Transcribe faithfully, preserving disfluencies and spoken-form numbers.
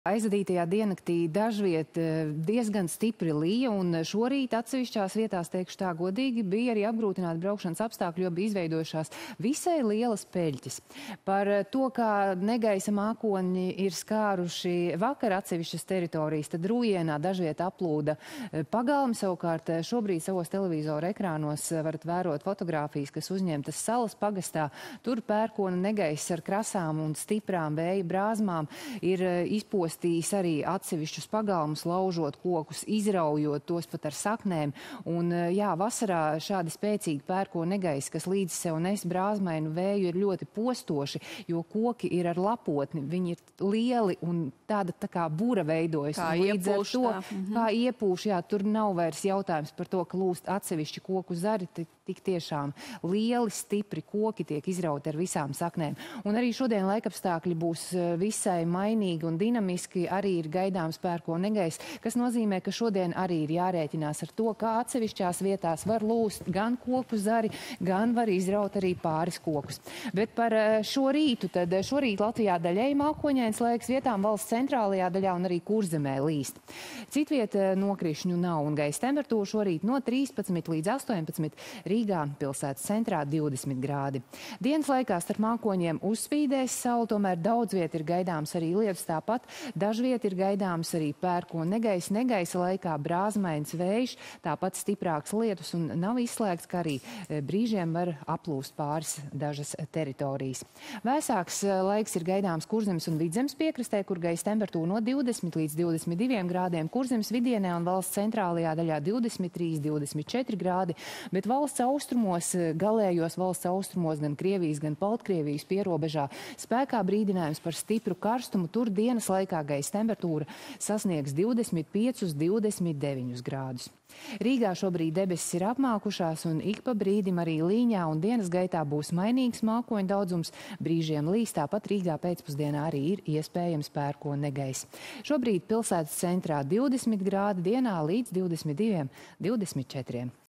Aizvadītajā diennaktī dažviet diezgan stipri lija, un šorīt atsevišķās vietās, teikšu tā godīgi, bija arī apgrūtināti braukšanas apstākļi, jo bija izveidojušās visai lielas peļķes. Par to, kā negaisa mākoņi ir skāruši vakar atsevišķas teritorijas, tad Rūjienā dažviet aplūda pagalmi, savukārt šobrīd savos televizoru ekrānos varat vērot fotogrāfijas, kas uzņemtas Salas pagastā. Tur pērkona negaiss ar krasām un stiprām vēja brāzmām ir izpostījis arī atsevišķus pagalmus, laužot kokus, izraujot tos pat ar saknēm. Un, jā, vasarā šādi spēcīgi pērkona negaisi, kas līdz sev nes brāzmainu vēju, ir ļoti postoši, jo koki ir ar lapotni, viņi ir lieli un tāda tā kā bura veidojas. Kā iepūš to, tā. Mhm. Kā iepūš, jā, tur nav vairs jautājums par to, ka lūst atsevišķi koku zari, tik tiešām lieli, stipri koki tiek izrauti ar visām saknēm. Un arī šodien laikapstākļi būs visai mainīgi un dinamiski, arī ir gaidāms pērkona negaiss, kas nozīmē, ka šodien arī ir jārēķinās ar to, kā atsevišķās vietās var lūst gan koku zari, gan var izraut arī pāris kokus. Bet par šo rītu, tad šorīt Latvijā daļēji mākoņains laiks, vietām valsts centrālajā daļā un arī Kurzemē līst. Citviet nokrišņu nav un gaisa temperatūra šorīt no trīspadsmit līdz astoņpadsmit, Rīgā pilsētas centrā divdesmit grādi. Dienas laikā starp mākoņiem uzspīdēs saule, tomēr daudz viet ir gaidāms arī lietus, tāpat dažviet ir gaidāms arī pērkona negaiss, negaisa laikā brāzmains vējš, tāpat stiprāks lietus un nav izslēgts, ka arī brīžiem var aplūst pāris dažas teritorijas. Vēsāks laiks ir gaidāms Kurzemes un Vidzemes piekrastē, kur gaisa temperatūra no divdesmit līdz divdesmit diviem grādiem, Kurzemes vidienē un valsts centrālajā daļā divdesmit trīs, divdesmit četri grādi, bet valsts austrumos, galējos valsts austrumos, gan Krievijas, gan Baltkrievijas pierobežā spēkā brīdinājums par stipru karstumu. Tur dienas laikā gaisa temperatūra sasniegs divdesmit piecus, divdesmit deviņus grādus. Rīgā šobrīd debesis ir apmākušās un ik pa brīdim arī līņā un dienas gaitā būs mainīgs mākoņu daudzums, brīžiem līs, tāpat Rīgā pēcpusdienā arī ir iespējams pērkona negaiss. Šobrīd pilsētas centrā divdesmit grādi, dienā līdz divdesmit diviem, divdesmit četriem.